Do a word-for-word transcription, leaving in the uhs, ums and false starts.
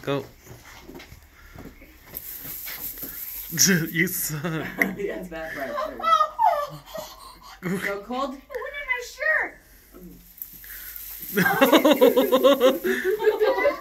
Go. You suck. That's bad right there. Go cold? Look at my shirt. No.